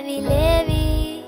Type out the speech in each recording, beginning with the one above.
Levi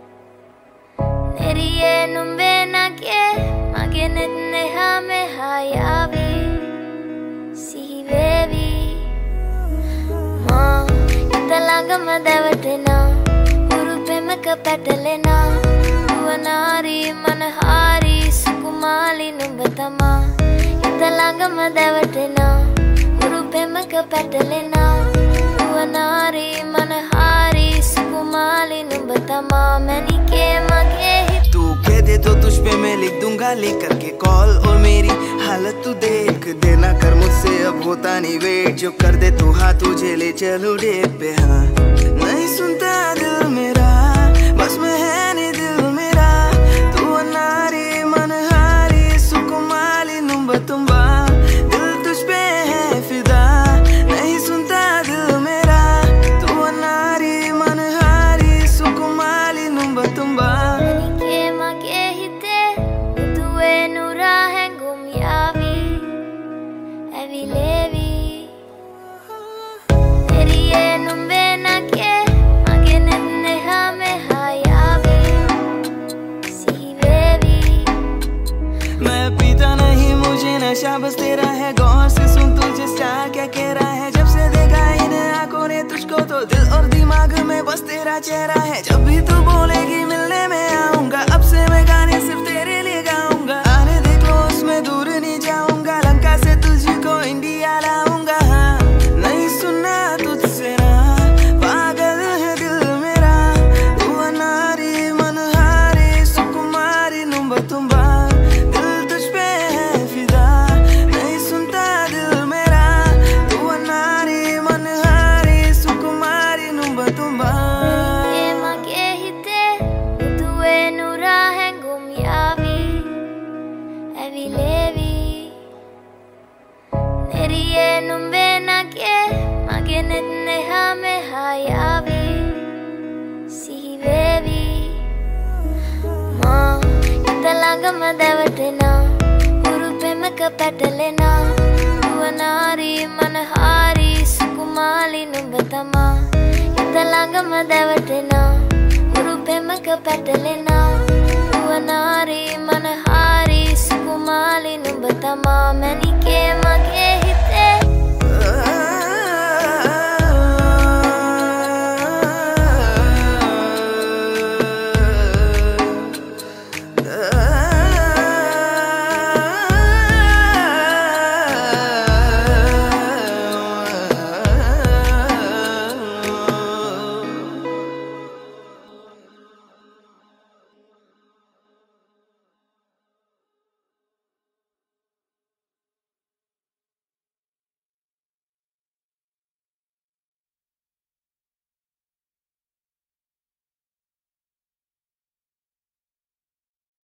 Neriye numbe nake Magenet nehame hayavi Sihi vevi Ma Italangama devatena Urupemaka petalena Uvanari manahari Sukumali numbatama Italangama devatena Urupemaka petalena Uvanari manahari सुकुमाली नुबतमा मैंने के मगे तू कह दे तो तुझ पे मैं लिख दूंगा लेकर के कॉल और मेरी हालत तू देख देना कर मुझसे अब होता नहीं वेट जो कर दे तू हाँ तुझे ले चलो डेट पे हाँ नहीं सुनता दिल मेरा बस में है नहीं दिल मेरा तू अनारी मनहारी सुकुमाली नुबतुम्बा दिल तुझ पे है फिदा नहीं सुनता दिल मेरा तू अनारी नशा बस तेरा है गौर से सुन तुझे स्टार क्या कह रहा है जब से देखा इन आंखों ने तुझको तो दिल और दिमाग में बस तेरा चेहरा है जब भी तू बोलेगी मिलने में आऊंगा अब से मैं गाने सिर्फ तेरे लिए गाऊंगा आने दे क्लोज में दूर नहीं जाऊंगा लंका से तुझको इंडिया लाऊंगा हाँ नहीं सुनना तुझसे ना पागल है दिल मेरा तू अनारी मनहारी सुकुमारी नुबतुम्बा दिल तुझ पे है फिदा Neriye numbe nake Magenet nehame hayavi Sihi vevi Ma Italangama devatena Urupemaka petalena Uvanari manahari Sukumali nubatama Italangama devatena Urupemaka petalena